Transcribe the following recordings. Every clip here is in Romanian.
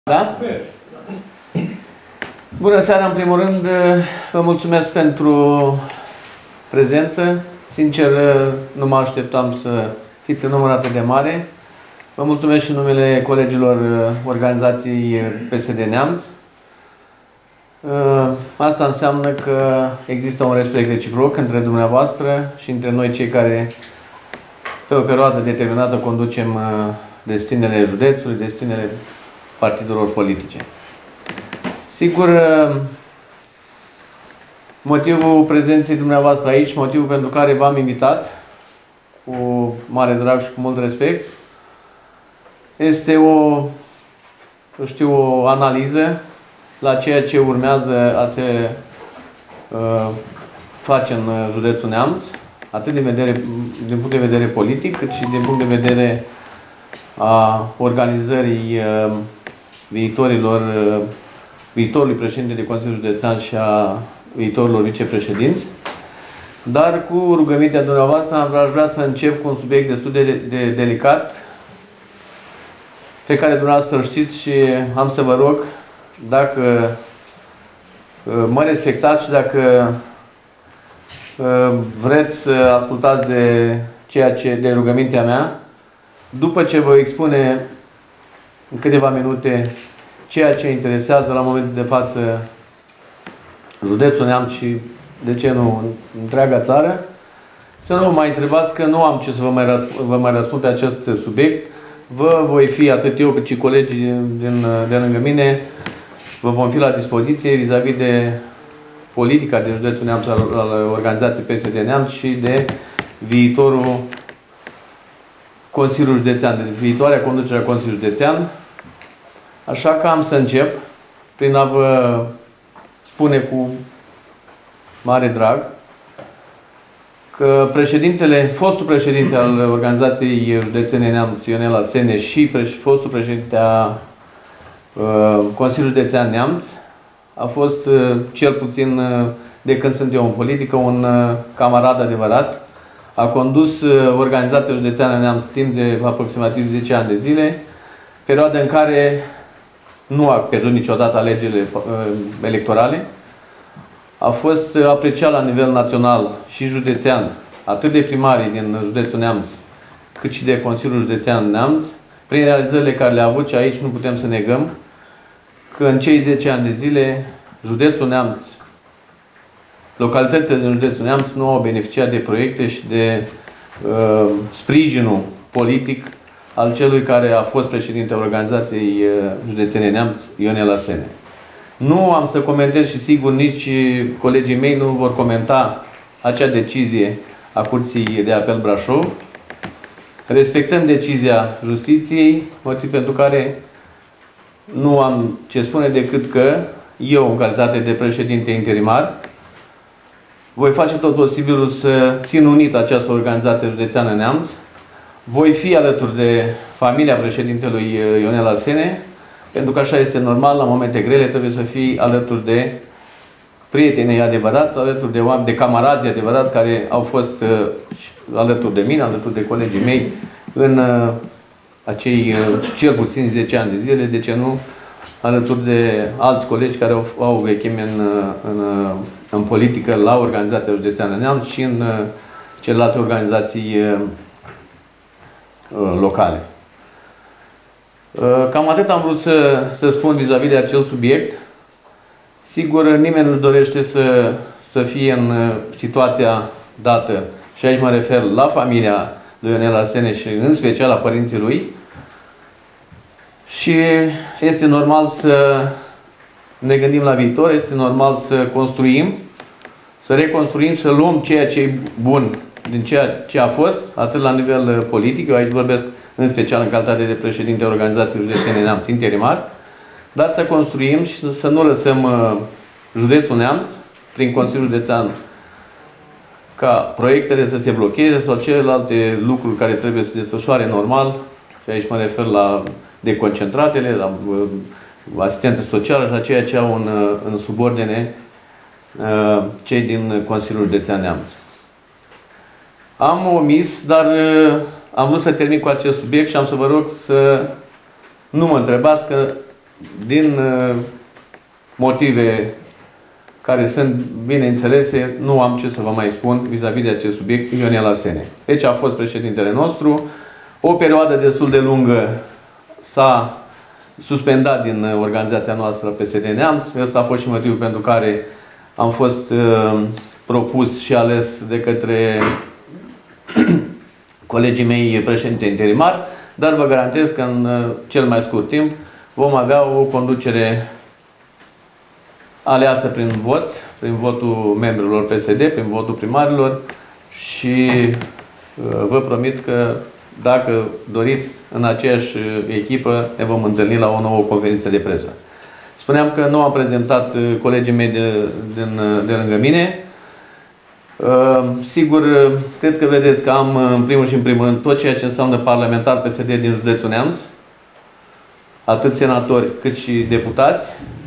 Da? Bună seara, în primul rând, vă mulțumesc pentru prezență. Sincer, nu mă așteptam să fiți în număr atât de mare. Vă mulțumesc și în numele colegilor organizației PSD Neamț. Asta înseamnă că există un respect reciproc între dumneavoastră și între noi, cei care pe o perioadă determinată conducem destinele județului, destinele partidelor politice. Sigur, motivul prezenței dumneavoastră aici, motivul pentru care v-am invitat cu mare drag și cu mult respect, este o analiză la ceea ce urmează a se face în județul Neamț, atât din punct de vedere politic, cât și din punct de vedere a organizării viitorului președinte de Consiliul Județean și a viitorilor vicepreședinți. Dar cu rugămintea dumneavoastră aș vrea să încep cu un subiect destul de delicat, pe care dumneavoastră îl știți și am să vă rog, dacă mă respectați și dacă vreți să ascultați de rugămintea mea, după ce vă expune în câteva minute ceea ce interesează la momentul de față județul Neamț și, de ce nu, întreaga țară, să nu mai întrebați, că nu am ce să vă mai răspund pe acest subiect. Vă voi fi, atât eu cât și colegii de lângă mine, vă vom fi la dispoziție vis-a-vis de politica de județul Neamț al organizației PSD Neamț și de viitorul Consiliul Județean, de viitoarea conducere a Consiliului Județean. Așa că am să încep prin a vă spune cu mare drag că fostul președinte al organizației județene Neamț, Ionel Arsene, și fostul președinte a Consiliului Județean Neamț a fost, cel puțin de când sunt eu în politică, un camarad adevărat. A condus organizația județeană Neamț timp de aproximativ 10 ani de zile, perioada în care nu a pierdut niciodată alegerile electorale. A fost apreciat la nivel național și județean, atât de primarii din județul Neamț, cât și de Consiliul Județean Neamț, prin realizările care le-a avut, și aici nu putem să negăm că în cei 10 ani de zile județul Neamț, localitățile din județul Neamț nu au beneficiat de proiecte și de sprijinul politic al celui care a fost președinte organizației județene Neamț, Ionel Arsene. Nu am să comentez și sigur nici colegii mei nu vor comenta acea decizie a Curții de Apel Brașov. Respectăm decizia Justiției, motiv pentru care nu am ce spune decât că eu, în calitate de președinte interimar, voi face tot posibilul să țin unită această organizație județeană Neamț. Voi fi alături de familia președintelui Ionel Arsene, pentru că așa este normal, la momente grele trebuie să fii alături de prietenii adevărați, alături de oameni, de camarazi adevărați care au fost alături de mine, alături de colegii mei în acei cel puțin 10 ani de zile, de ce nu, alături de alți colegi care au vechime în politică la organizația județeană Neamț și în celelalte organizații locale. Cam atât am vrut să spun vis-a-vis de acel subiect. Sigur, nimeni nu-și dorește să fie în situația dată, și aici mă refer la familia lui Ionel Arsene și în special la părinții lui. Și este normal să ne gândim la viitor, este normal să construim, să reconstruim, să luăm ceea ce e bun din ceea ce a fost, atât la nivel politic, eu aici vorbesc în special în calitate de președinte organizației județene Neamț interimar, dar să construim și să nu lăsăm județul Neamț, prin Consiliul Județean, ca proiectele să se blocheze sau celelalte lucruri care trebuie să se desfășoare normal, și aici mă refer la deconcentratele, la asistență socială și la ceea ce au în subordine cei din Consiliul Județean Neamț. Am omis, dar am vrut să termin cu acest subiect și am să vă rog să nu mă întrebați, că din motive care sunt bine înțelese, nu am ce să vă mai spun vis-a-vis de acest subiect, Ionel Arsene. Deci a fost președintele nostru. O perioadă destul de lungă s-a suspendat din organizația noastră PSD Neamț. Ăsta a fost și motivul pentru care am fost propus și ales de către colegii mei președinte interimar, dar vă garantez că în cel mai scurt timp vom avea o conducere aleasă prin vot, prin votul membrilor PSD, prin votul primarilor și vă promit că dacă doriți în aceeași echipă ne vom întâlni la o nouă conferință de presă. Spuneam că nu am prezentat colegii mei de lângă mine. Sigur, cred că vedeți că am în primul și în primul rând tot ceea ce înseamnă parlamentar PSD din județul Neamț, atât senatori cât și deputați.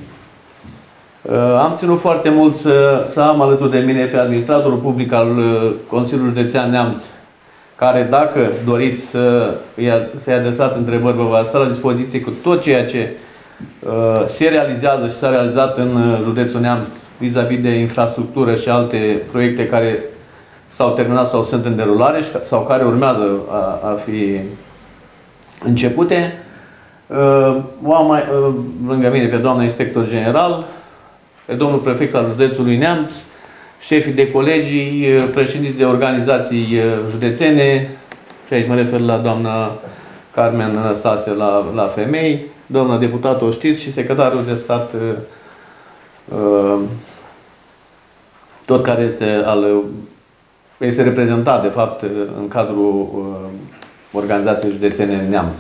Am ținut foarte mult să am alături de mine pe administratorul public al Consiliului Județean Neamț, care, dacă doriți să-i adresați întrebări, vă va sta la dispoziție cu tot ceea ce se realizează și s-a realizat în județul Neamț vis-a-vis de infrastructură și alte proiecte care s-au terminat sau sunt în derulare sau care urmează a fi începute. Am lângă mine pe doamna inspector general, pe domnul prefect al județului Neamț, șefii de colegii, președinți de organizații județene, și aici mă refer la doamna Carmen Năstase la femei, doamna deputat o știți, și secretarul de stat, tot care este reprezentat, de fapt, în cadrul organizației județene Neamț.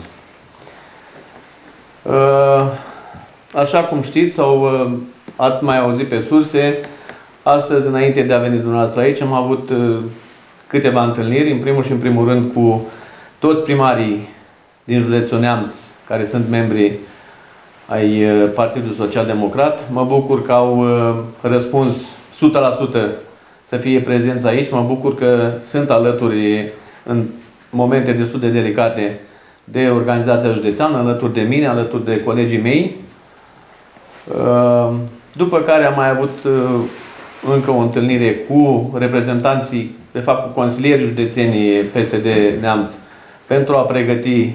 Așa cum știți sau ați mai auzit pe surse, astăzi, înainte de a veni dumneavoastră aici, am avut câteva întâlniri, în primul și în primul rând cu toți primarii din județul Neamț, care sunt membri ai Partidului Social Democrat. Mă bucur că au răspuns 100% să fie prezenți aici. Mă bucur că sunt alături în momente destul de delicate de organizația județeană, alături de mine, alături de colegii mei. După care am mai avut încă o întâlnire cu reprezentanții, de fapt cu consilierii județenii PSD Neamț, pentru a pregăti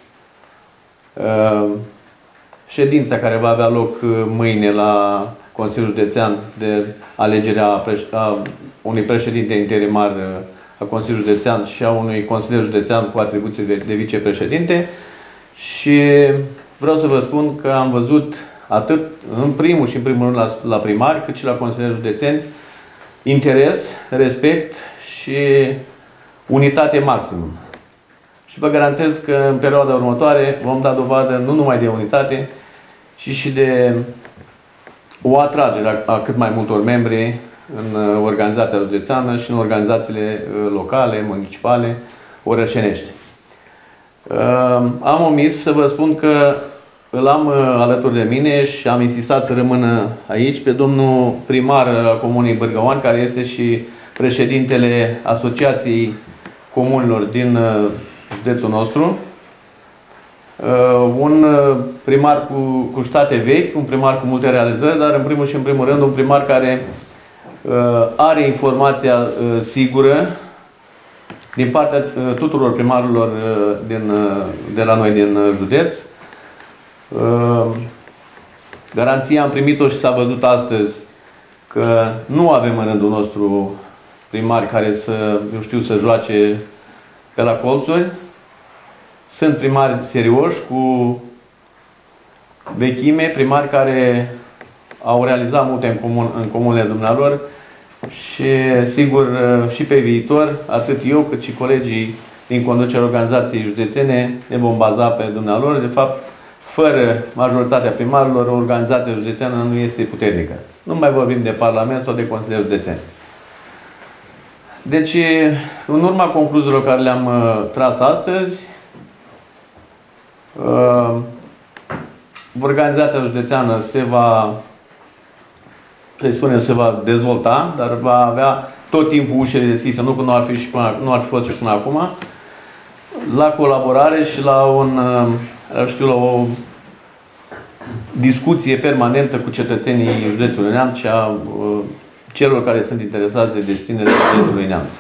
ședința care va avea loc mâine la Consiliul Județean de alegerea unui președinte interimar a Consiliului Județean și a unui consilier județean cu atribuții de vicepreședinte. Și vreau să vă spun că am văzut atât în primul și în primul rând la primari, cât și la consilieri județeni, interes, respect și unitate maximă. Și vă garantez că în perioada următoare vom da dovadă nu numai de unitate, ci și de o atragere a cât mai multor membri în organizația județeană și în organizațiile locale, municipale, orășenești. Am omis să vă spun că îl am alături de mine și am insistat să rămână aici pe domnul primar al Comunei Bârgăoan, care este și președintele Asociației Comunilor din județul nostru. Un primar cu state vechi, un primar cu multe realizări, dar în primul și în primul rând un primar care are informația sigură din partea tuturor primarilor de la noi din județ. Garanția am primit-o și s-a văzut astăzi că nu avem în rândul nostru primari care să joace pe la colțuri. Sunt primari serioși, cu vechime, primari care au realizat multe în comunele dumnealor și, sigur, și pe viitor, atât eu cât și colegii din conducerea organizației județene ne vom baza pe dumnealor. De fapt, fără majoritatea primarilor, o organizație județeană nu este puternică. Nu mai vorbim de Parlament sau de consilieri județeni. Deci, în urma concluziilor care le-am tras astăzi, organizația județeană se va dezvolta, dar va avea tot timpul ușile deschise, nu că nu ar fi fost și până acum, la colaborare și la o discuție permanentă cu cetățenii județului Neamț și a celor care sunt interesați de destinele județului Neamț.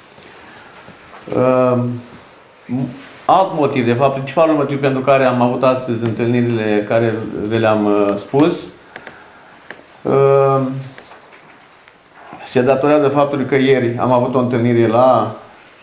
Alt motiv, de fapt, principalul motiv pentru care am avut astăzi întâlnirile care vi le-am spus, se datorează faptului că ieri am avut o întâlnire la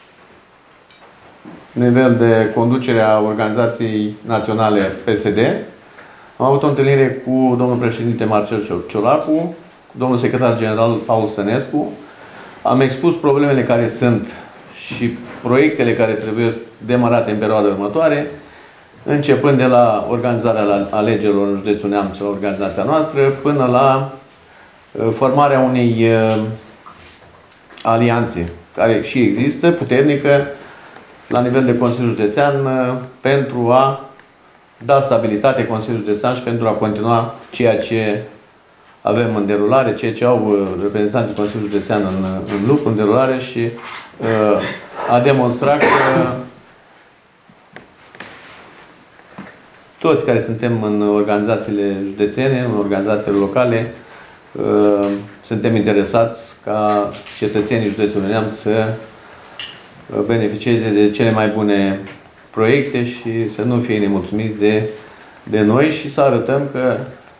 nivel de conducere a Organizației Naționale PSD. Am avut o întâlnire cu domnul președinte Marcel Ciolacu, cu domnul secretar general Paul Stănescu. Am expus problemele care sunt și proiectele care trebuie demarate în perioada următoare, începând de la organizarea alegerilor în județul Neamț, la organizația noastră, până la formarea unei alianțe, care și există, puternică, la nivel de Consiliul Județean, pentru a da stabilitate Consiliul Județean și pentru a continua ceea ce avem în derulare, ceea ce au reprezentanții Consiliului Județean în lucru, în derulare și a demonstrat că toți care suntem în organizațiile județene, în organizațiile locale, suntem interesați ca cetățenii județului Neamț să beneficieze de cele mai bune proiecte și să nu fie nemulțumiți de noi și să arătăm că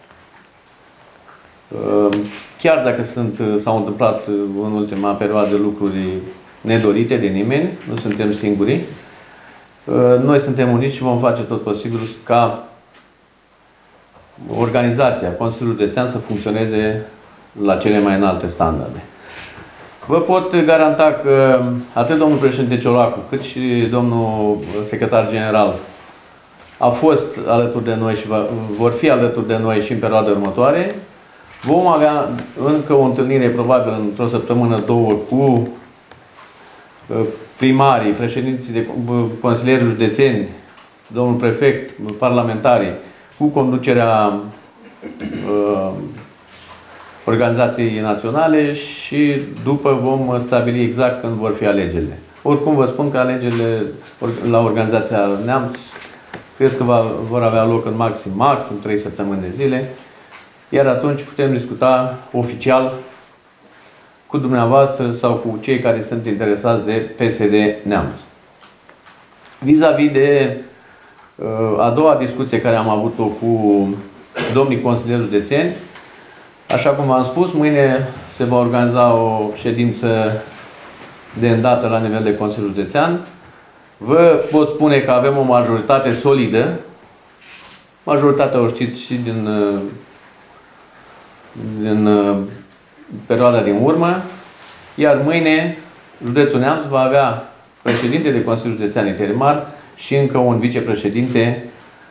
chiar dacă s-au întâmplat în ultima perioadă lucruri nedorite de nimeni, nu suntem singuri, noi suntem uniți și vom face tot posibilul ca organizația, Consiliul Județean, să funcționeze la cele mai înalte standarde. Vă pot garanta că atât domnul președinte Ciolacu, cât și domnul secretar general au fost alături de noi și vor fi alături de noi și în perioada următoare. Vom avea încă o întâlnire, probabil într-o săptămână, două, cu primarii, președinții de consilieri județeni, domnul prefect, parlamentarii, cu conducerea organizației naționale și după vom stabili exact când vor fi alegerile. Oricum vă spun că alegerile la organizația Neamț cred că vor avea loc în maxim 3 săptămâni de zile, iar atunci putem discuta oficial cu dumneavoastră sau cu cei care sunt interesați de PSD Neamț. Vis-a-vis de a doua discuție care am avut-o cu domnii consilieri județeni, așa cum v-am spus, mâine se va organiza o ședință de îndată la nivel de Consiliul Județean. Vă pot spune că avem o majoritate solidă. Majoritatea o știți și din perioada din urmă. Iar mâine județul Neamț va avea președinte de Consiliul Județean interimar și încă un vicepreședinte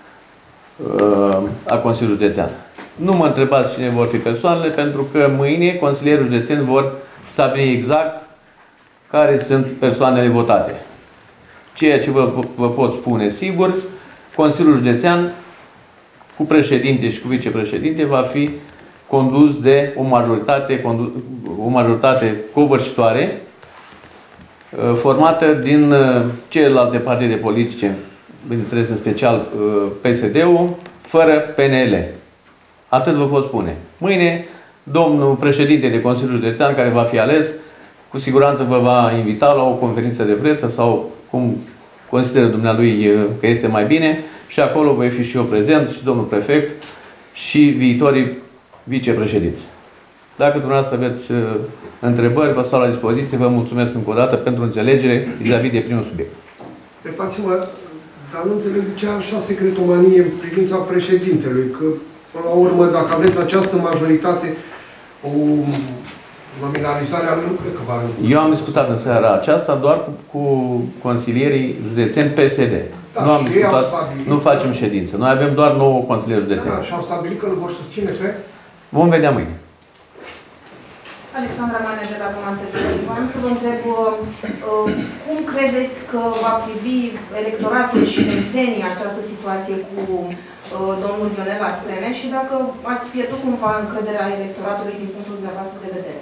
a Consiliului Județean. Nu mă întrebați cine vor fi persoanele, pentru că mâine consilierii județeni vor stabili exact care sunt persoanele votate. Ceea ce vă pot spune sigur, Consiliul Județean cu președinte și cu vicepreședinte va fi condus de o majoritate covârșitoare formată din celelalte partide politice, bineînțeles în special PSD-ul, fără PNL. Atât vă pot spune. Mâine, domnul președinte de Consiliul Județean, care va fi ales, cu siguranță vă va invita la o conferință de presă sau cum consideră dumnealui că este mai bine și acolo voi fi și eu prezent, și domnul prefect și viitorii vicepreședinți. Dacă dumneavoastră aveți întrebări, vă stau la dispoziție. Vă mulțumesc încă o dată pentru înțelegere vis-a-vis de primul subiect. Iertați-mă, dar nu înțeleg de ce așa secretomanie în privința președintelui, că până la urmă, dacă aveți această majoritate, o nominalizare a lui nu cred că va răspunde. Eu am discutat în seara aceasta doar cu consilierii județeni PSD. Da, nu am discutat, nu facem ședință. Noi avem doar 9 consilieri județeni. Da, și au stabilit că îl vor susține pe? Vom vedea mâine. Alexandra Manea de la Comandă. Vreau să vă întreb cum credeți că va privi electoratul și nemțenii această situație cu domnul Ionel Arsene și dacă ați pierdut cumva încrederea electoratului din punctul dumneavoastră de vedere?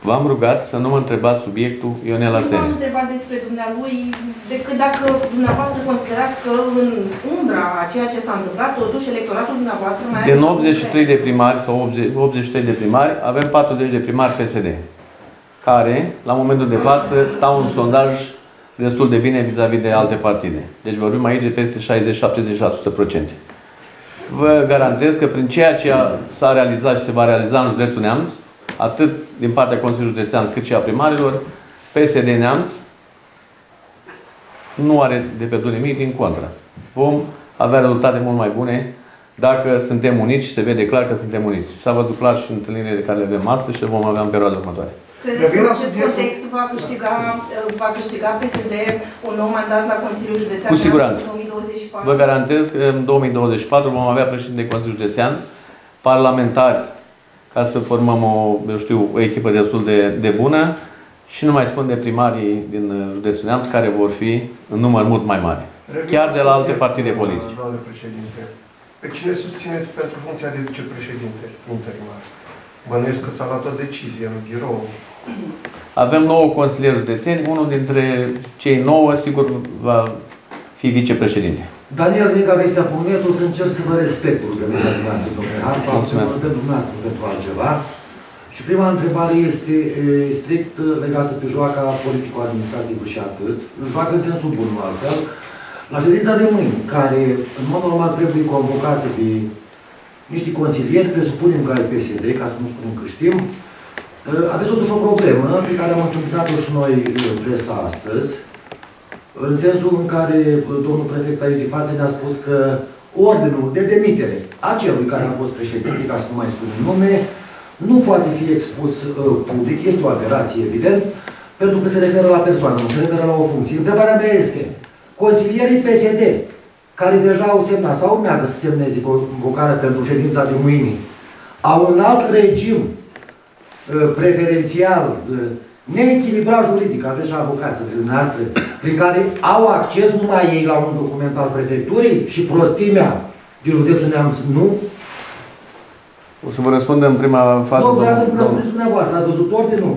V-am rugat să nu mă întrebați subiectul Ionel Nu Arsene. v-am întrebat despre dumnealui, decât dacă dumneavoastră considerați că în umbra a ceea ce s-a întâmplat, totuși electoratul dumneavoastră mai are... Din 83 de primari sau 83 de primari, avem 40 de primari PSD, care, la momentul de față, stau în sondaj destul de bine vis-a-vis de alte partide. Deci vorbim aici de peste 60-70%. Vă garantez că prin ceea ce s-a realizat și se va realiza în județul Neamț, atât din partea Consiliului Județean cât și a primarilor, PSD Neamț nu are de pierdut nimic, din contră. Vom avea rezultate mult mai bune dacă suntem uniți și se vede clar că suntem uniți. S-a văzut clar și în întâlnirile de care le avem astăzi și le vom avea în perioada următoare. Credeți că în acest context va câștiga PSD un nou mandat la Consiliul Județean Cu siguranță. în 2024? Vă garantez că în 2024 vom avea președinte de Consiliul Județean, parlamentari, ca să formăm o echipă destul de bună și nu mai spun de primarii din județul Neamț, care vor fi în număr mult mai mare. Chiar de la alte partide politice. Doamne președinte, pe cine susțineți pentru funcția de vicepreședinte interimar? Bănuiesc că s-a luat o decizie în birou. Avem 9 consilieri județeni, unul dintre cei 9 sigur va fi vicepreședinte. Daniel Vinca, Vestea Punet, o să încerc să vă respect rugămintea dumneavoastră, domnule Harpa, mulțumesc pentru dumneavoastră, pentru altceva. Și prima întrebare este strict legată pe joaca politico-administrativă și atât. Joacă în sensul bun, nu altfel. La ședința de mâine, care în mod normal trebuie convocată pe niște consilieri, presupunem că ai PSD, ca să nu spunem că știm, aveți totuși o problemă pe care am întâmpinat-o și noi în presa astăzi, în sensul în care domnul prefect aici de față ne-a spus că ordinul de demitere a celui care a fost președinte, ca să nu mai spunem nume, nu poate fi expus public, este o aberație, evident, pentru că se referă la persoană, nu se referă la o funcție. Întrebarea mea este, consilierii PSD, care deja au semnat sau urmează să semneze convocarea pentru ședința de mâine, au un alt regim preferențial, neechilibrat juridic, aveți și avocații dumneavoastră, prin care au acces numai ei la un document al prefecturii și prostimea din județul Neamț nu? O să vă răspund în prima fază. Nu, vreau să răspundeți dumneavoastră, ați văzut ordinul?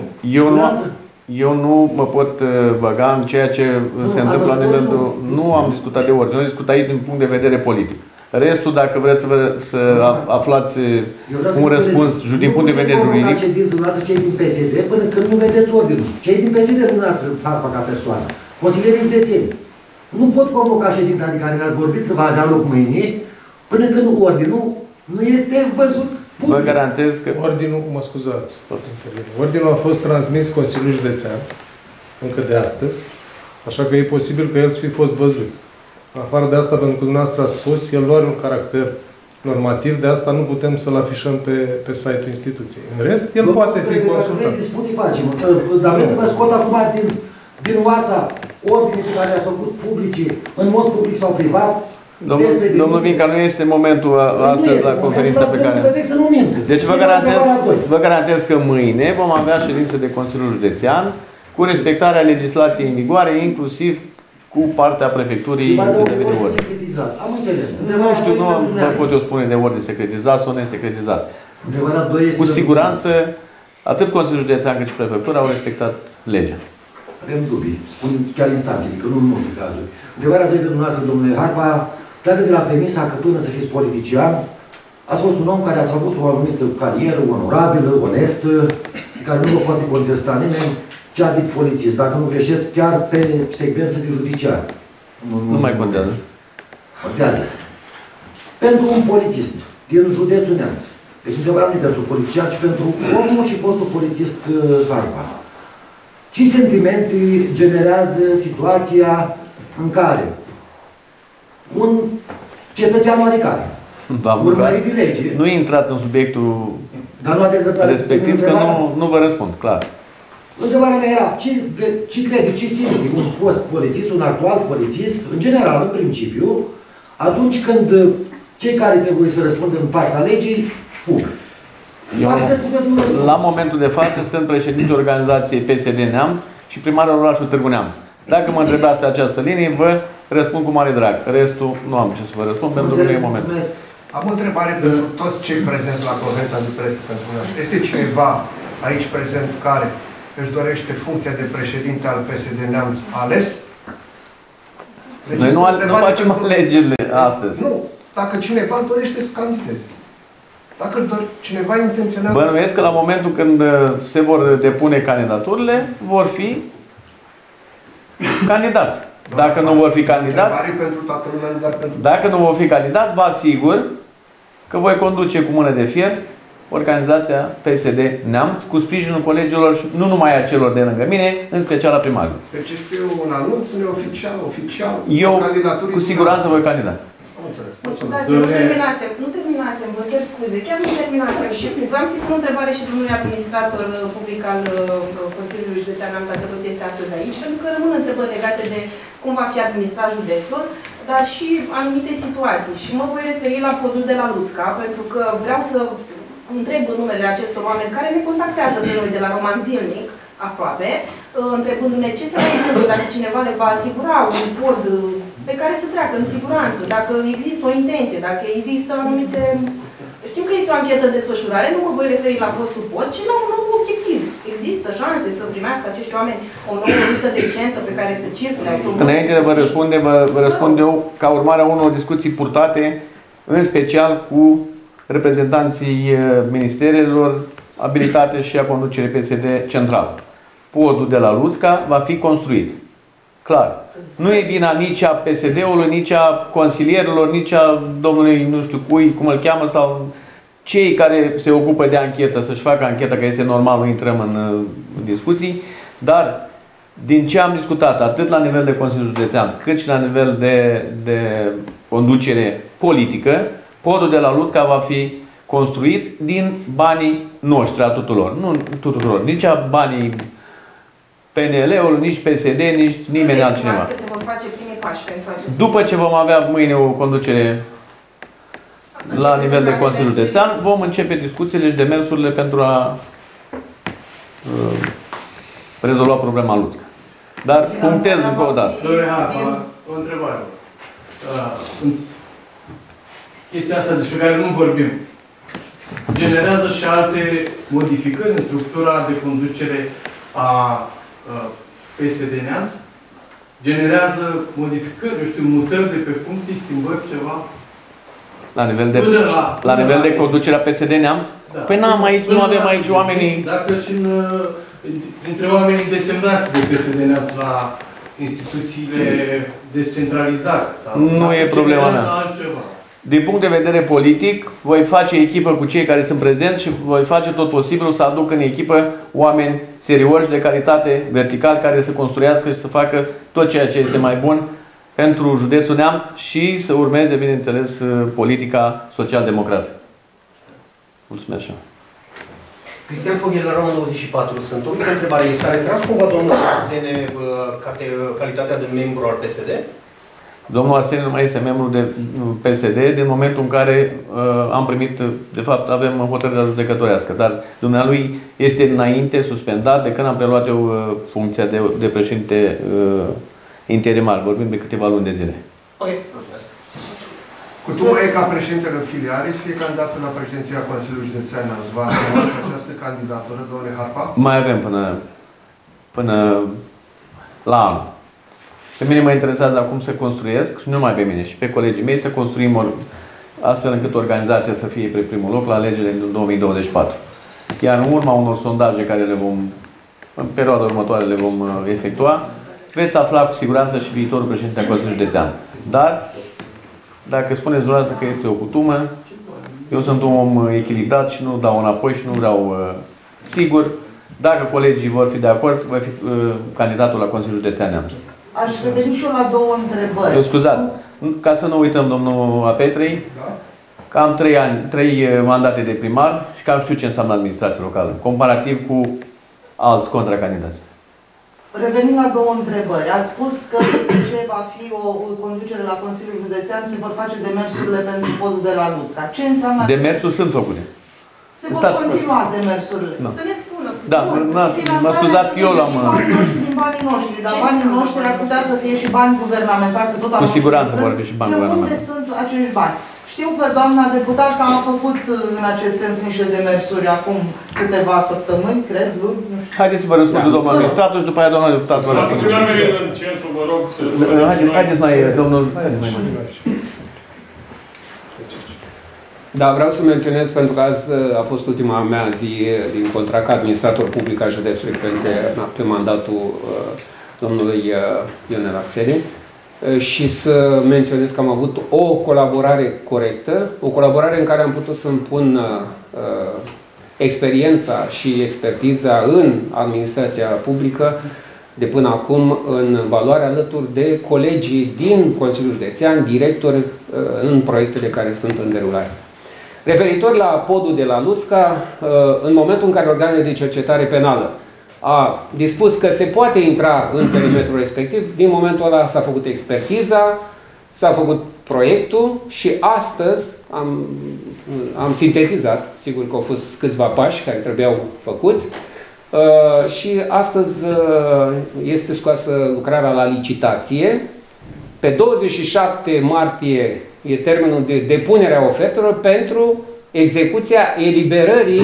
Eu nu mă pot băga în ceea ce se întâmplă la nivelul... Nu am discutat de ordine, am discutat aici din punct de vedere politic. Restul, dacă vreți să aflați un răspuns din punct de vedere juridic... Nu puteți ședință dumneavoastră cei din PSD până când nu vedeți ordinul. Cei din PSD dumneavoastră, Harpa ca persoană, consilierii județeni, nu pot convoca ședința de care ne-ați vorbit că va avea loc mâine, până când ordinul nu este văzut public. Vă garantez că... Ordinul, mă scuzați, ordinul a fost transmis Consiliului Județean, încă de astăzi, așa că e posibil că el să fi fost văzut. Afară de asta, pentru că dumneavoastră ați spus, el nu are un caracter normativ, de asta nu putem să-l afișăm pe site-ul instituției. În rest, el poate fi consultat. Vreți dispute facem. Dar vreți să vă scot acum din WhatsApp ordine pe care le-ați făcut publice, în mod public sau privat. Domnul Vinca, nu este momentul astăzi la conferința pe care... Deci vă garantez că mâine vom avea ședință de Consiliul Județean cu respectarea legislației în vigoare, inclusiv cu partea prefecturii de vedere ordine. Am înțeles. Nu știu, nu pot eu spune de ordine secretizat sau nesecretizat. Cu siguranță, atât Consiliul Județean cât și prefectura au respectat legea. Avem dubii, spun chiar instanțele, că nu în multe cazuri. Întrebarea doi de dumneavoastră, domnule Harpa, pleacă de la premisa că până să fiți politician, ați fost un om care ați avut o anumită carieră onorabilă, onestă, pe care nu vă poate contesta nimeni, cea de polițist, dacă nu greșesc, chiar pe secvență de judiciar. Nu mai contează. Contează. Pentru un polițist din județul Neamț, deci întrebarea nu pentru politician, ci pentru omul și fostul polițist Harpa. Ce sentimente generează situația în care un cetățean oarecare, urmărit de lege... Nu intrați în subiectul respectiv, că nu vă răspund, clar. Întrebarea mea era, ce crede, ce simte un fost polițist, un actual polițist, în general, în principiu, atunci când cei care trebuie să răspundă în fața legii fug? La momentul de față sunt președinții organizației PSD Neamț și primarul orașului Târgu Neamț. Dacă mă întrebați pe această linie, vă răspund cu mare drag. Restul nu am ce să vă răspund, pentru că nu e momentul. Am o întrebare pentru toți cei prezenți la conferința de presă pentru noi. Este cineva aici prezent care își dorește funcția de președinte al PSD Neamț ales. Deci noi nu facem alegerile astăzi. Nu. Dacă cineva dorește să candideze. Dacă cineva intenționează... Bănuiesc că la momentul când se vor depune candidaturile, vor fi candidați. Dacă nu vor fi candidați, pentru toată lumea, dar pentru... dacă nu vor fi candidați, vă asigur că voi conduce cu mână de fier organizația PSD Neamț cu sprijinul colegilor și nu numai a celor de lângă mine, în special a primarului. Deci este un anunț neoficial, oficial? Eu cu siguranță voi candida. Mă scuzați, nu terminasem, vă cer scuze, chiar nu terminasem și v-am să pun o întrebare și domnului administrator public al Consiliului Județean Neamț, dacă tot este astăzi aici, pentru că rămân întrebări legate de cum va fi administrat județul, dar și anumite situații. Și mă voi referi la podul de la Luțca, pentru că vreau să întreb în numele acestor oameni care ne contactează pe noi de la Roman Zilnic, aproape, întrebându-ne ce se mai întâmplă, dacă cineva le va asigura un pod pe care să treacă în siguranță, dacă există o intenție, dacă există anumite... Știm că este o anchetă de desfășurare, nu mă voi referi la fostul pod, ci la un nou obiectiv. Există șanse să primească acești oameni o nouă rută decentă pe care să circule autobuz. Înainte de vă răspunde, vă răspund eu ca urmare a unor discuții purtate, în special cu reprezentanții ministerelor abilitate și a conducerii PSD central. Podul de la Luțca va fi construit. Clar. Nu e vina nici a PSD-ului, nici a consilierilor, nici a domnului nu știu cui, cum îl cheamă, sau cei care se ocupă de anchetă, să-și facă ancheta, că este normal, nu intrăm în discuții, dar din ce am discutat, atât la nivel de Consiliul Județean, cât și la nivel de conducere politică, podul de la Luțca va fi construit din banii noștri, a tuturor. Nu tuturor, nici a banii PNL-ul, nici PSD, nici nimeni altcineva. Că se vor face primii pași pentru acest După ce vom avea mâine o conducere la nivel de Consiliul Județean, vom începe discuțiile și demersurile pentru a rezolva problema Luțca. Dar punctez încă o dată. Domnule Harpa, o întrebare. Chestia asta despre care nu vorbim generează și alte modificări în structura de conducere a PSD Neamț? Generează modificări, eu știu, mutări de pe funcții, schimbări, ceva? La nivel de conducerea PSD Neamț? Da. Păi n-am aici, nu avem aici oamenii... Dacă și între oamenii desemnați de PSD Neamț la instituțiile descentralizate. Sau nu e problema mea. Altceva. Din punct de vedere politic, voi face echipă cu cei care sunt prezenți și voi face tot posibilul să aduc în echipă oameni serioși, de calitate, vertical, care să construiască și să facă tot ceea ce este mai bun pentru județul Neamț și să urmeze, bineînțeles, politica social-democrată. Mulțumesc așa. Cristian Foghel, la Roman 24. Sunt o mică întrebare. S-a retras cumva domnul Arsene calitatea de membru al PSD? Domnul Arsene nu mai este membru de PSD din momentul în care am primit, de fapt avem hotărârea judecătorească, dar dumnealui este înainte suspendat de când am preluat eu funcția de președinte interimar. Vorbim de câteva luni de zile. Ok, mulțumesc. Cutumul e ca președintele filiarii să fie candidat la președinția Consiliului Județean. Va asuma această candidatură, domnule Harpa? Mai avem până la anul. Pe mine mă interesează acum să construiesc, și nu numai pe mine, și pe colegii mei, să construim astfel încât organizația să fie pe primul loc la alegerile din 2024. Iar în urma unor sondaje care în perioada următoare le vom efectua, veți afla cu siguranță și viitorul președinte al Consiliului Județean. Dar, dacă spuneți dumneavoastră că este o cutumă, eu sunt un om echilibrat și nu dau înapoi și nu vreau sigur. Dacă colegii vor fi de acord, voi fi candidatul la Consiliul Județean Neamț. Aș reveni și eu la două întrebări. Eu scuzați, ca să nu uităm, domnul Apetrei, că am 3 mandate de primar și că am știut ce înseamnă administrație locală, comparativ cu alți contracandidați. Revenind la două întrebări. Ați spus că ce va fi o conducere la Consiliul Județean se vor face demersurile pentru podul de la Luțca. Ce înseamnă? Demersuri sunt făcute. Se vor continua demersurile. No. Să ne spună. Da, mă scuzați că eu l-am... Din banii noștri, dar banii noștri ar putea să fie și bani guvernamentali, că tot am... Cu siguranță vor fi și bani guvernamentali. guvernamentali. De unde sunt acești bani? Știu că doamna deputată a făcut în acest sens niște demersuri acum câteva săptămâni, cred, luni, nu știu. Haideți să vă răspundă domnul administrator și după aia doamna deputată vă răspunde. În centru, vă rog să... Haideți mai, domnul... Da, vreau să menționez, pentru că azi a fost ultima mea zi din contract ca administrator public al județului pe mandatul domnului Ionel Arsene, și să menționez că am avut o colaborare corectă, o colaborare în care am putut să-mi pun experiența și expertiza în administrația publică de până acum în valoare, alături de colegii din Consiliul Județean, directori în proiectele care sunt în derulare. Referitor la podul de la Luțca, în momentul în care organele de cercetare penală a dispus că se poate intra în perimetrul respectiv, din momentul ăla s-a făcut expertiza, s-a făcut proiectul și astăzi am sintetizat, sigur că au fost câțiva pași care trebuiau făcuți, și astăzi este scoasă lucrarea la licitație. Pe 27 martie e termenul de depunere a ofertelor pentru execuția eliberării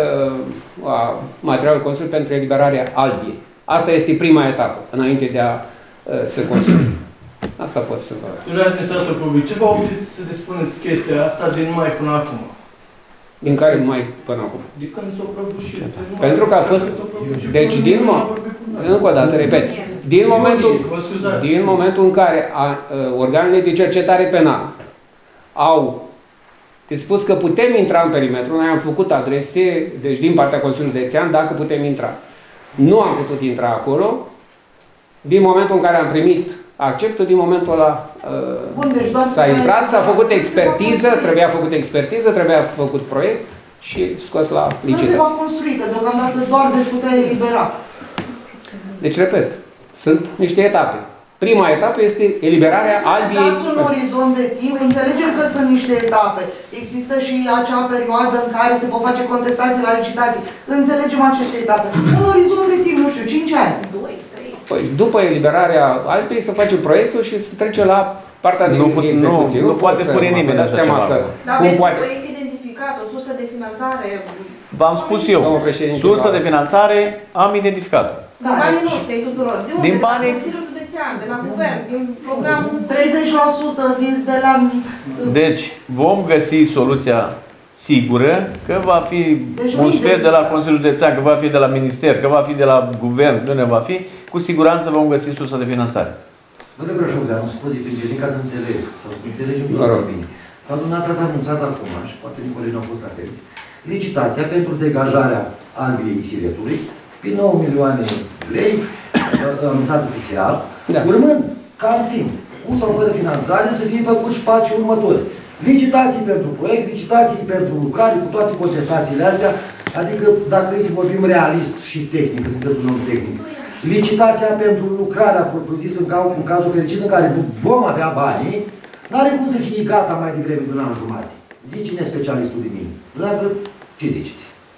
a materialului construit pentru eliberarea Albiei. Asta este prima etapă, înainte de a se construi. Asta pot să vă... Domnule administrator public, ce v-a oprit să dispuneți chestia asta din mai până acum? Din care mai până acum? De când s-o prăbușit. Pentru că a fost... Deci, încă o dată, repet, din momentul în care organele de cercetare penală au dispus că putem intra în perimetru, noi am făcut adrese, deci din partea Consiliului Județean, dacă putem intra. Nu am putut intra acolo, din momentul în care am primit acceptul, din momentul ăla s-a intrat, s-a făcut expertiză, trebuia făcut proiect și scos la licitație. Nu se va construi, că deocamdată doar veți putea elibera. Deci, repet, sunt niște etape. Prima etapă este eliberarea Albiei. Dați un orizont de timp, înțelegem că sunt niște etape. Există și acea perioadă în care se pot face contestații la licitații. Înțelegem aceste etape. Un orizont de timp, nu știu, 5 ani. 2, 3. Păi, după eliberarea Albiei, să face proiectul și să trece la partea de execuție. Nu poate spune nimeni așa ceva. Dar aveți un proiect identificat, o sursă de finanțare? V-am spus eu, sursă de finanțare am identificat-o. Da, banii noștri, ai tuturor. De unde? Din De la banii... Consiliul Județean, de la Guvern, din programul... 30% de la... Deci, vom găsi soluția sigură că va fi un sfert de la Consiliul Județean, că va fi de la Minister, că va fi de la Guvern, de unde va fi, cu siguranță vom găsi sursa de finanțare. Domnule Brașov, dar am spus din ca să înțeleg, să înțelegem bine. Dar dumneavoastră ați anunțat acum, și poate din colegii nu au fost atenți, licitația pentru degajarea Albiei Siretului, pe 9 milioane lei, anunțat oficial, urmând ca în timp, cu sau fără finanțare, să fie făcut și pașii următori. Licitații pentru proiect, licitații pentru lucrare, cu toate contestațiile astea, adică dacă e să vorbim realist și tehnic, că sunteți un om tehnic, licitația pentru lucrarea propriu-zisă în cazul fericit în care vom avea banii, n-are cum să fie gata mai devreme de un an jumate. Zice-ne specialistul de mine. Dumneavoastră, ce ziceți?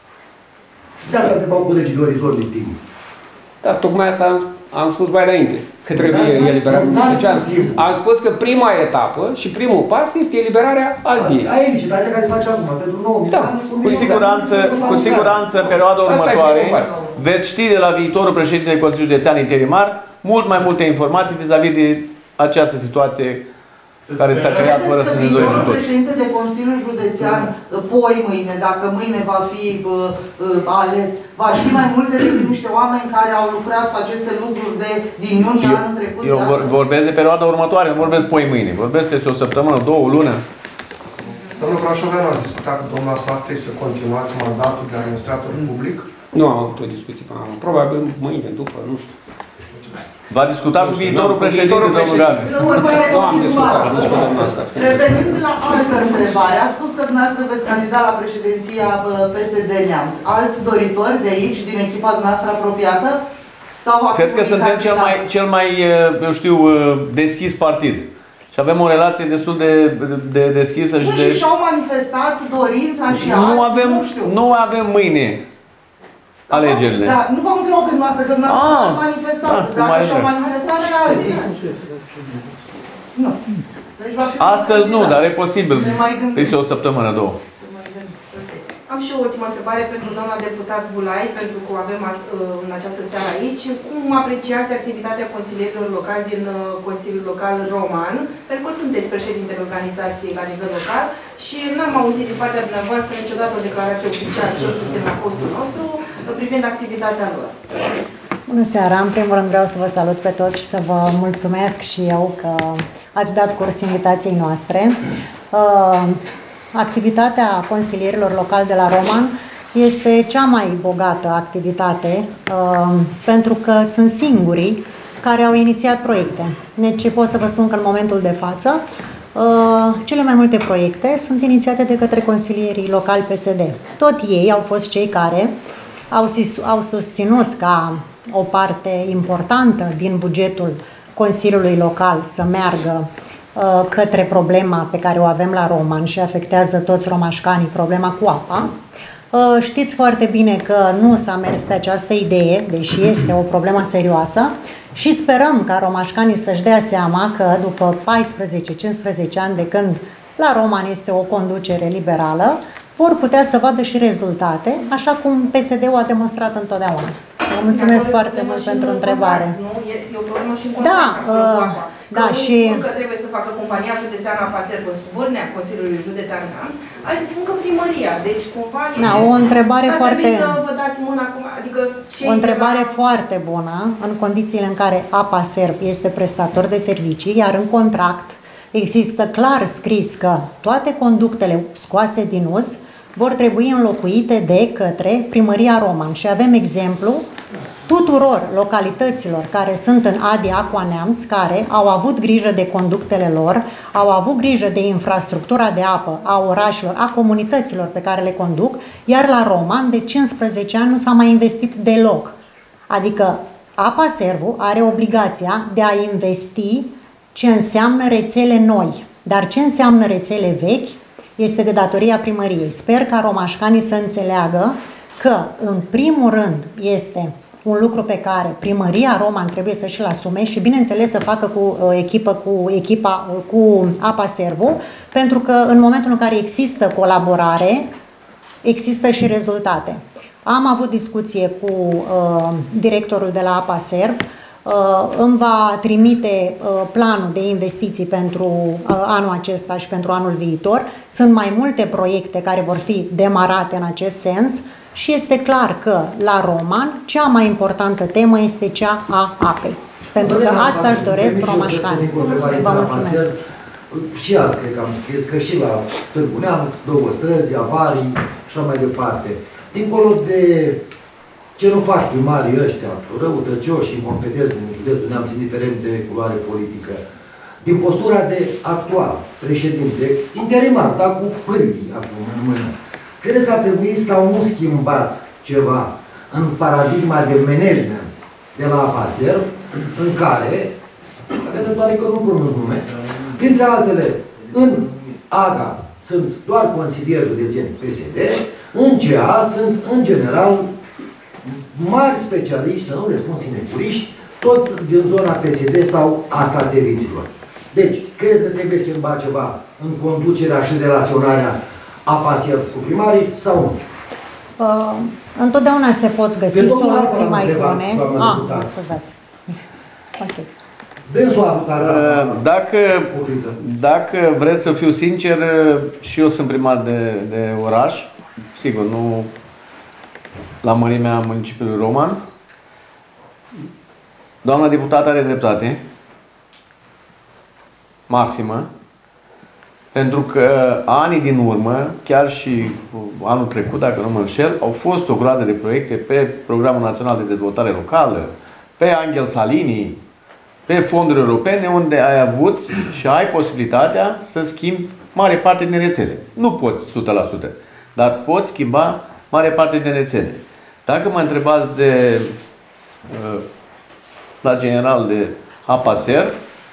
De asta întrebau colegii de orizont de timp. Da, tocmai asta am spus mai înainte, că trebuie eliberat. Deci am spus că prima etapă și primul pas este eliberarea Albiei. Aia e licitația care se face acum, pentru 9 milioane. Cu siguranță, în perioada următoare, veți ști de la viitorul președinte Consiliului Județean interimar mult mai multe informații vis-a-vis de această situație care s-a creat fără să ne îndoim toți. Președinte de Consiliul Județean, poi mâine, dacă mâine va fi ales, va ști mai multe decât niște oameni care au lucrat cu aceste lucruri din iunie anul trecut. Eu vorbesc de perioada următoare, nu vorbesc poi mâine. Vorbesc peste o săptămână, 2 luni. Domnul Brașoveanu, ați discutat cu domnul Saftei să continuați mandatul de administrator public? Nu am avut o discuție până acum. Probabil mâine, după, nu știu. Va discuta cu viitorul președinte, domnul Gabi. Nu am discutat. Revenind la altă întrebare, ați spus că dumneavoastră veți candida la președinția PSD Neamț. Alți doritori de aici, din echipa dumneavoastră apropiată? Cred că suntem cel mai, eu știu, deschis partid. Și avem o relație destul de deschisă și de... Și și-au manifestat dorința și alții, nu știu. Nu avem mâine alegerile. Da, nu v-am întrebat pe dumneavoastră, că dumneavoastră ați manifestat. Dacă și-au manifestat și alții. Nu. Deci va fi Astăzi nu, dar e posibil. Peste o săptămână, două. Am și o ultimă întrebare pentru doamna deputat Bulai, pentru că o avem în această seară aici. Cum apreciați activitatea consilierilor locali din Consiliul Local Roman? Pentru că sunteți președintele organizației la nivel local și n-am auzit din partea dumneavoastră niciodată o declarație oficială, cel puțin la postul nostru, privind activitatea lor. Bună seara! În primul rând vreau să vă salut pe toți și să vă mulțumesc și eu că ați dat curs invitației noastre. Activitatea consilierilor locali de la Roman este cea mai bogată activitate pentru că sunt singurii care au inițiat proiecte. Deci pot să vă spun că în momentul de față cele mai multe proiecte sunt inițiate de către consilierii locali PSD. Tot ei au fost cei care au susținut ca o parte importantă din bugetul Consiliului Local să meargă către problema pe care o avem la Roman și afectează toți romașcanii, problema cu apa. Știți foarte bine că nu s-a mers pe această idee, deși este o problemă serioasă și sperăm ca romașcanii să-și dea seama că după 14-15 ani de când la Roman este o conducere liberală, vor putea să vadă și rezultate, așa cum PSD-ul a demonstrat întotdeauna. Vă mulțumesc foarte mult pentru întrebare. E o problemă și în contract. Da, și spun că trebuie să facă compania județeană APASERV în subordinea Consiliului Județean Neamț, alții spun că primăria. Deci cumva o întrebare foarte trebuie să vă dați mâna acum, adică o întrebare foarte bună în condițiile în care APASERV este prestator de servicii, iar în contract există clar scris că toate conductele scoase din uz vor trebui înlocuite de către Primăria Roman și avem exemplu tuturor localităților care sunt în ADI Aqua Neamț, care au avut grijă de conductele lor, au avut grijă de infrastructura de apă a orașelor, a comunităților pe care le conduc, iar la Roman de 15 ani nu s-a mai investit deloc. Adică APASERV-ul are obligația de a investi ce înseamnă rețele noi, dar ce înseamnă rețele vechi este de datoria primăriei. Sper ca romașcanii să înțeleagă că, în primul rând, este un lucru pe care primăria Roman trebuie să și-l asume și, bineînțeles, să facă cu APASERV-ul, pentru că în momentul în care există colaborare, există și rezultate. Am avut discuție cu directorul de la APASERV, îmi va trimite planul de investiții pentru anul acesta și pentru anul viitor. Sunt mai multe proiecte care vor fi demarate în acest sens și este clar că la Roman cea mai importantă temă este cea a apei. Pentru că asta își doresc romașcanii. Vă mulțumesc. Și azi cred că am scris că și la Târgu Neamț, două străzi, avarii și așa mai departe. Dincolo de ce nu fac primarii ăștia, răutăcioși și incompetenți din județul Neamț, indiferent de culoare politică, din postura de actual președinte, interimar, dar cu pârghii acum în mână, credeți că ar trebui sau nu schimbat ceva în paradigma de management de la APASERV, în care, aveți toate că nu pronunț nume, printre altele, în AGA sunt doar consilieri județeni PSD, în CA sunt, în general, mari specialiști, să nu le spun sinecuriști, tot din zona PSD sau a sateliților. Deci, crezi că trebuie schimbat ceva în conducerea și relaționarea APASERV cu primarii sau nu? Întotdeauna se pot găsi soluții mai bune. Scuzați. Ok. Dacă vreți să fiu sincer, și eu sunt primar de oraș, sigur, nu la mărimea municipiului Roman. Doamna deputată are dreptate maximă, pentru că anii din urmă, chiar și anul trecut, dacă nu mă înșel, au fost o groază de proiecte pe Programul Național de Dezvoltare Locală, pe Angel Salini, pe fonduri europene, unde ai avut și ai posibilitatea să schimbi mare parte din rețele. Nu poți 100%, dar poți schimba mare parte din rețele. Dacă mă întrebați de la general de APASERV,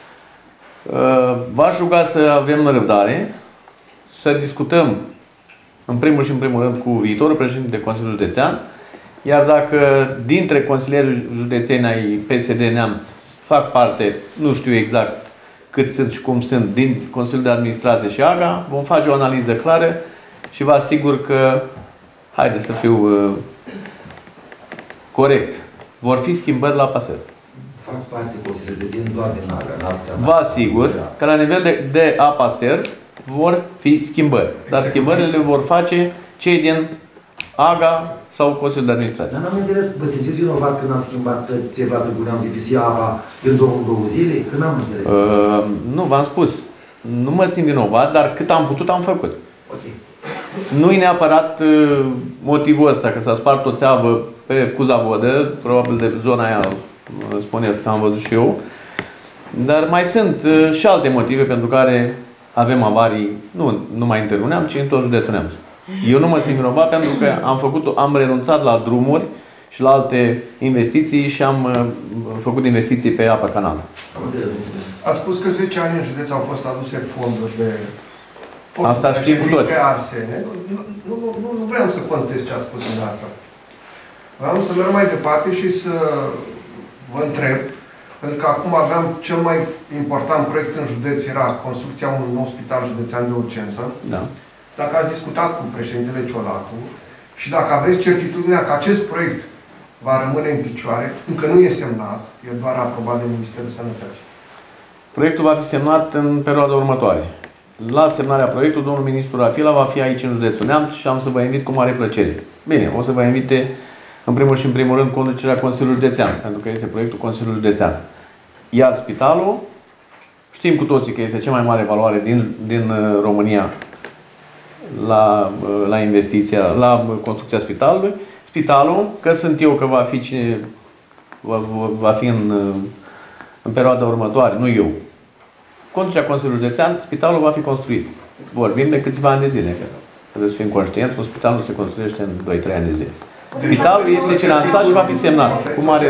v-aș ruga să avem răbdare, să discutăm în primul și în primul rând cu viitorul președinte de Consiliul Județean, iar dacă dintre consilierii județeni ai PSD Neamț fac parte, nu știu exact cât sunt și cum sunt din Consiliul de Administrație și AGA, vom face o analiză clară și vă asigur că, haideți să fiu corect, vor fi schimbări la APASER. Fac parte posibil doar din AGA. Vă asigur că la nivel de APASER vor fi schimbări. Dar schimbările le vor face cei din AGA sau Consiliul de Administrație. Dar n-am înțeles, vă simțiți vinovat când am schimbat țări la Târgu Neamț, divizia APA în 2 zile? Că n-am înțeles. Nu, v-am spus. Nu mă simt vinovat, dar cât am putut, am făcut. Okay. Nu-i neapărat motivul ăsta, că s-a spart o țeavă pe Cuzavodă, probabil de zona aia, spuneți că am văzut și eu, dar mai sunt și alte motive pentru care avem avarii, nu numai în Târgu Neamț, ci în tot județul Neamț. Eu nu mă simt vinovat pentru că am renunțat la drumuri și la alte investiții și am făcut investiții pe apă canală. Ați spus că 10 ani în județ au fost aduse fonduri de... Asta știm cu toți. Pe arsene. Nu vreau să contest ce a spus din asta. Vreau să merg mai departe și să vă întreb, pentru că acum aveam cel mai important proiect în județ, era construcția unui nou spital județean de urgență. Da. Dacă ați discutat cu președintele Ciolacu și dacă aveți certitudinea că acest proiect va rămâne în picioare, încă nu e semnat, e doar aprobat de Ministerul Sănătății. Proiectul va fi semnat în perioada următoare. La semnarea proiectului, domnul ministru Rafila va fi aici în județul Neamț și am să vă invit cu mare plăcere. Bine, o să vă invite în primul și în primul rând conducerea Consiliului Județean, pentru că este proiectul Consiliului Județean. Iar spitalul, știm cu toții că este cea mai mare valoare din România la investiția, la construcția spitalului. Spitalul, că sunt eu că va fi în perioada următoare, nu eu. Conducerea Consiliului Județean, spitalul va fi construit. Vorbim de câțiva ani de zile. Că trebuie să fim conștienți, un spital nu se construiește în 2-3 ani de zile. Spitalul este finanțat și va fi semnat. Cu mare...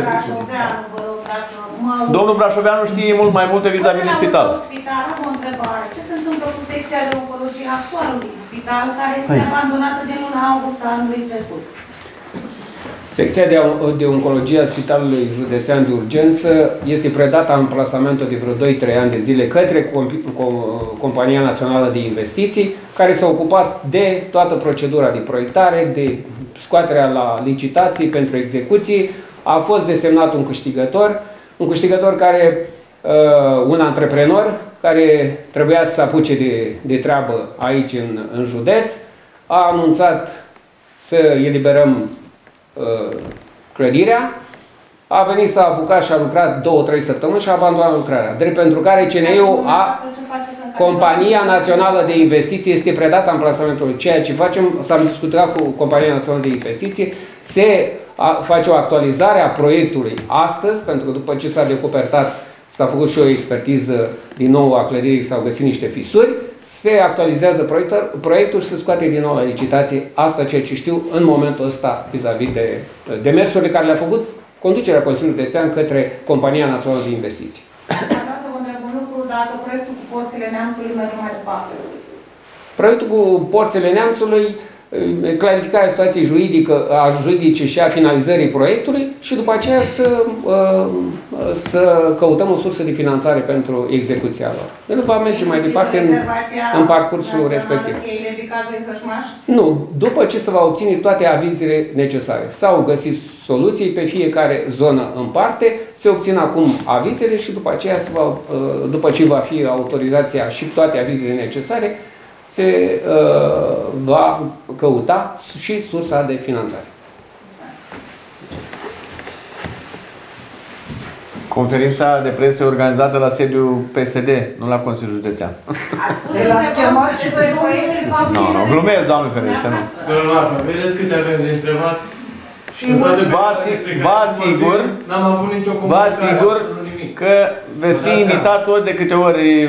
Domnul Brașoveanu știe mult mai multe vis-a-vis de spital. Am o întrebare. Ce se întâmplă cu secția de oncologie actualului spital, care este abandonată din luna august a anului trecut? Secția de oncologie a Spitalului Județean de Urgență este predată amplasamentul de vreo 2-3 ani de zile către Compania Națională de Investiții, care s-a ocupat de toată procedura de proiectare, de scoaterea la licitații pentru execuții. A fost desemnat un câștigător care, un antreprenor, care trebuia să se apuce de treabă aici în județ, a anunțat să eliberăm clădirea, a venit să a apucat și a lucrat 2-3 săptămâni și a abandonat lucrarea. Drept pentru care CNI-ul Compania Națională de Investiții este predată amplasamentului. Ceea ce facem, s-am discutat cu Compania Națională de Investiții, se face o actualizare a proiectului astăzi, pentru că după ce s-a decopertat, s-a făcut și o expertiză din nou a clădirii, s-au găsit niște fisuri, se actualizează proiectul și se scoate din nou la licitație. Asta ceea ce știu în momentul ăsta vis-a-vis de demersurile care le-a făcut conducerea Consiliului Județean către Compania Națională de Investiții. Vreau să vă întreb un lucru, dacă proiectul cu porțile Neamțului merge mai departe. Proiectul cu porțile Neamțului, clarificarea situației juridice și a finalizării proiectului și după aceea să căutăm o sursă de finanțare pentru execuția lor. El va merge mai departe în parcursul respectiv. Nu, după ce se va obține toate avizele necesare. S-au găsit soluții pe fiecare zonă în parte, se obțin acum avizele și după aceea după ce va fi autorizația și toate avizele necesare, se va căuta și sursa de finanțare. Conferința de presă organizată la sediul PSD, nu la Consiliul Județean. L-ați chemat și pe Nu, glumesc, Doamne ferește, nu. Vedeți câte avem de întrebat? Vă asigur că veți fi invitați ori de câte ori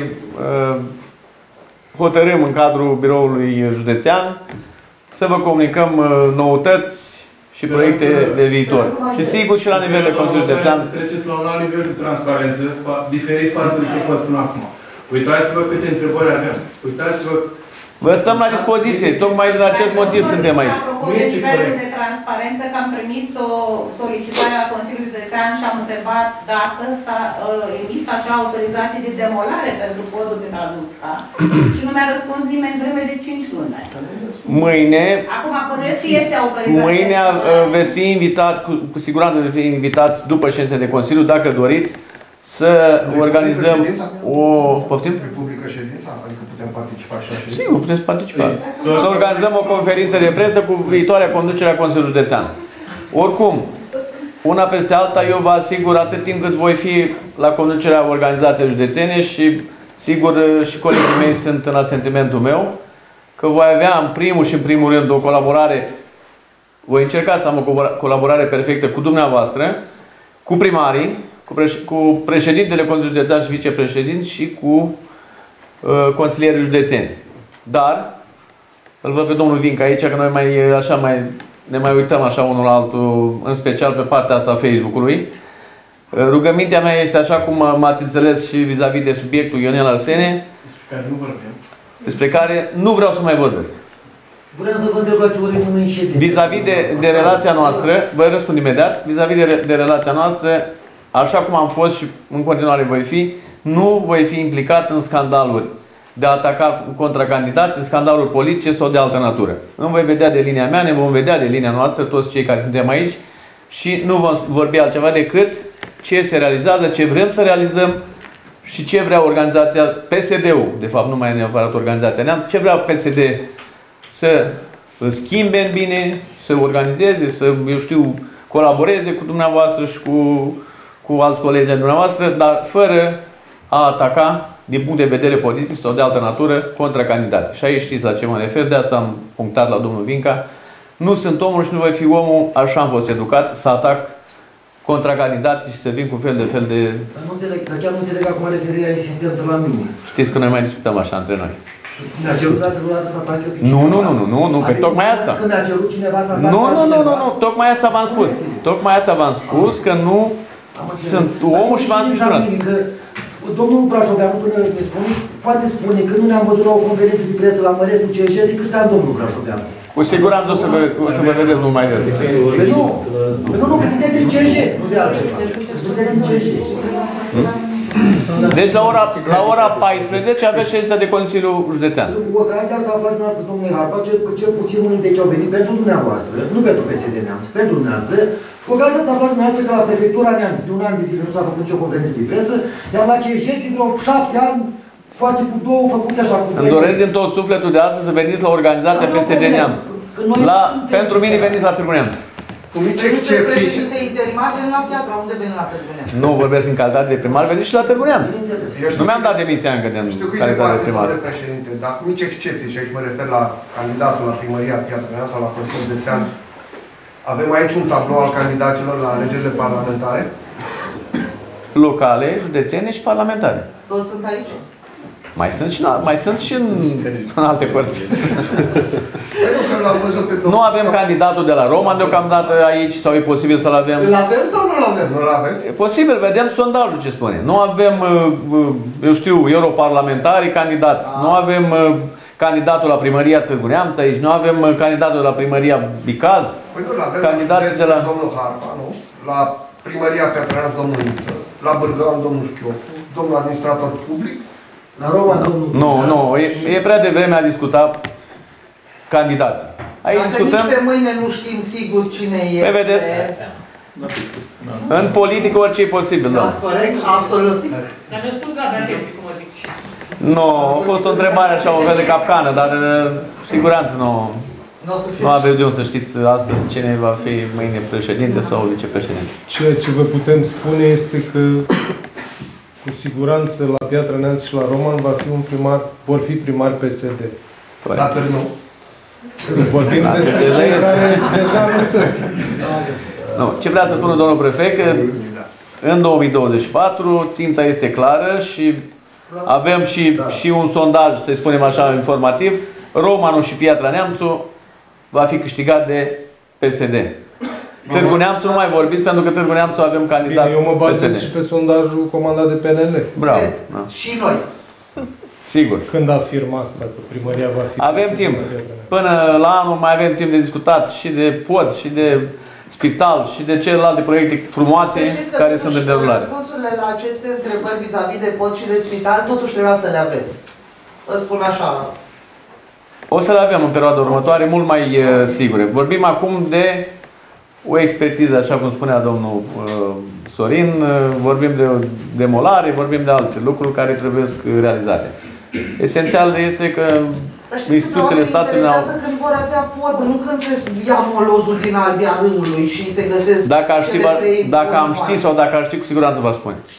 hotărâm în cadrul biroului județean să vă comunicăm noutăți și proiecte de viitor. Și sigur și la nivel de Consiliul Județean. Să treceți la un alt nivel de transparență, diferit față de ce a fost până acum. Uitați-vă câte întrebări avem. Uitați-vă Vă stăm la dispoziție, tocmai din acest motiv suntem aici. Apropo de nivelul de transparență, că am trimis o solicitare la Consiliul Județean și am întrebat dacă s-a emis acea autorizație de demolare pentru podul din Aluțca și nu mi-a răspuns nimeni vreme de 5 luni. Mâine, acum bănuiesc că este autorizație. Mâine veți fi invitat, cu siguranță veți fi invitați după ședința de Consiliu, dacă doriți, să organizăm o... Poftim? Republică ședința? Adică putem participa și așa? Sigur, puteți participa. Să organizăm o conferință de presă cu viitoarea conducere a Consiliului Județean. Oricum, una peste alta, eu vă asigur, atât timp cât voi fi la conducerea organizației județene și, sigur, și colegii mei sunt în asentimentul meu, că voi avea în primul și în primul rând o colaborare, voi încerca să am o colaborare perfectă cu dumneavoastră, cu primarii, cu președintele Consiliului Județean și vicepreședinți și cu consilierii județeni. Dar, îl văd pe domnul Vinca aici, că noi ne mai uităm așa unul la altul, în special pe partea asta a Facebook-ului. Rugămintea mea este așa cum m-ați înțeles și vis-a-vis de subiectul Ionel Arsene, despre care nu vreau să mai vorbesc. Vreau să vă întreb la ce ori mâine ședință. Vis-a-vis de relația noastră, vă răspund imediat, vis-a-vis de relația noastră, așa cum am fost și în continuare voi fi, nu voi fi implicat în scandaluri de a ataca contracandidați, în scandaluri politice sau de altă natură. Îmi voi vedea de linia mea, ne vom vedea de linia noastră, toți cei care suntem aici, și nu vom vorbi altceva decât ce se realizează, ce vrem să realizăm și ce vrea organizația PSD-ul, de fapt nu mai e neapărat organizația Neamț, ce vrea PSD să schimbe în bine, să organizeze, să, eu știu, colaboreze cu dumneavoastră și cu alți colegi de dumneavoastră, dar fără a ataca din punct de vedere politic sau de altă natură contra candidații. Și aici știți la ce mă refer, de asta am punctat la domnul Vinca. Nu sunt omul și nu voi fi omul, așa am fost educat, să atac contra candidații și să vin cu fel de... Dar nu înțeleg, dar chiar nu înțeleg acum referirea insistentă la mine. Știți că noi mai discutăm așa între noi. Mi-a cerut vreodată să atac eu? Nu, pe tocmai asta. Că mi-a cerut cineva să atac Nu, tocmai asta v-am spus. Tocmai asta v-am spus, că nu sunt omul și v-am spus dumneavoastră. Domnul Brașoveanu, până ne spune, poate spune că nu ne-am văzut la o conferință de presă la Mărețul CJ de câți ani domnul Brașoveanu. Cu siguranță o să vă vedeți mult mai des. Nu, că sunteți în CJ, nu de altceva. Sunteți în CJ. Deci la ora 14 aveți ședința de Consiliu Județean. Cu ocazia asta aflați dumneavoastră, domnule Harpa, că cel puțin unii de aici au venit pentru dumneavoastră, nu pentru PSD Neamț, pentru dumneavoastră. Cu ocazia asta aflați dumneavoastră că la prefectura Neamț, de un an de zile nu s-a făcut nicio conferință de presă, iar la CJ, din vreo 7 ani, poate cu 2 făcute așa. Îmi doresc din tot sufletul de astăzi să veniți la organizația PSD Neamț. Pentru mine veniți la Târgu Neamț. Cu mici excepții. Președinte interimar, veni la Piatra, unde veni la Târgu Neamț? Nu vorbesc în calitate de primar, veniți și la Târgu Neamț. Nu mi-am dat demisia încă de calitate de primar. Președinte, dar cu mici excepții, și aici mă refer la candidatul la primăria Piatra Neamț sau la Consiliul Județean, avem aici un tablou al candidaților la alegerile parlamentare? Locale, județene și parlamentare. Toți sunt aici? Mai sunt și în alte părți. Nu avem candidatul de la Roma deocamdată aici, sau e posibil să-l avem? Îl avem sau nu-l avem? Nu-l aveți? E posibil, vedem sondajul ce spune. Nu avem, eu știu, europarlamentarii candidați, nu avem candidatul la primăria Târgu Neamț aici, nu avem candidatul la primăria Bicaz. Păi nu-l avem candidații de la domnul Harpa, nu? La primăria Piatra Neamț, domnul Niță, la Bârgan, domnul Schiopu, domnul administrator public. La Roma, domnul... Nu, e prea devreme a discuta candidații. Aici dacă discutăm... nici pe mâine nu știm sigur cine e. Pe vedeți? În politică orice e posibil, da. Corect? Absolut. Dar mi-a spus Gabriel, cum adic. Nu, a fost o întrebare așa, un fel de capcană, dar siguranță nu aveți de unde să știți astăzi cine va fi mâine președinte sau vicepreședinte. Ceea ce vă putem spune este că cu siguranță la Piatra Neamț și la Roman vor fi primari PSD. La Târnu. Vorbim despre cei care deja nu sunt. Nu. Ce vrea să spună domnul prefect, că în 2024 ținta este clară și avem și un sondaj, să spunem așa, informativ. Romanul și Piatra Neamțu va fi câștigat de PSD. Târgu Neamțu nu mai vorbiți, pentru că Târgu Neamțu avem candidat. Bine, eu mă bazez și pe sondajul comandat de PNL. Bravo. Și noi. Sigur. Când afirmă asta, că primăria va fi... Avem timp. Până la anul mai avem timp de discutat și de pod, și de spital, și de celelalte proiecte frumoase care sunt în derulare. Răspunsurile la aceste întrebări vis-a-vis de pod și de spital, totuși trebuia să le aveți. Vă spun așa. O să le avem în perioada următoare, mult mai sigure. Vorbim acum de o expertiză, așa cum spunea domnul Sorin, vorbim de o demolare, vorbim de alte lucruri care trebuie realizate. Esențial este că instituțiile statului au... când vor avea pod, nu când se ia molozul din al de-a râului și se găsesc Dacă am ști sau dacă ar ști, cu siguranță vă spun.